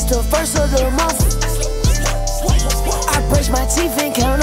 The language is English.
the first of the month. I brush my teeth and count